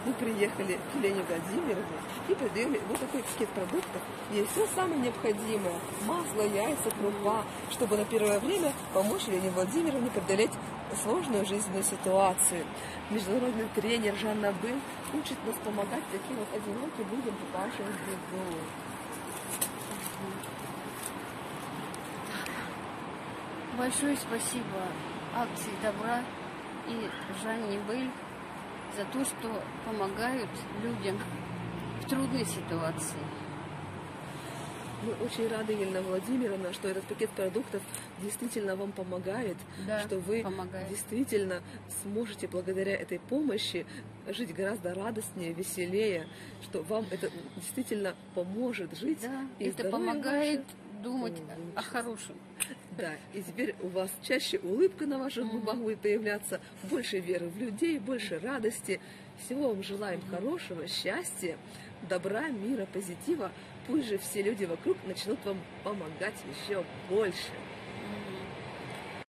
мы приехали к Елене Владимировне и продаем вот такой пакет продуктов. Есть все самое необходимое: масло, яйца, крупа, чтобы на первое время помочь Елене Владимировне преодолеть сложную жизненную ситуацию. Международный тренер Жанна Быль учит нас помогать таким вот одиноким людям, попавшим в беду. Большое спасибо акции добра и Жанне Быль за то, что помогают людям в трудной ситуации. Мы очень рады, Елена Владимировна, что этот пакет продуктов действительно вам помогает, Да, что вы помогает. действительно сможете благодаря этой помощи жить гораздо радостнее, веселее, что вам это действительно поможет жить. Да, и это здоровье помогает ваше думать о улучшится. хорошем. Да, и теперь у вас чаще улыбка на ваших губах будет появляться, больше веры в людей, больше радости. Всего вам желаем хорошего, счастья, добра, мира, позитива. Пусть же все люди вокруг начнут вам помогать еще больше.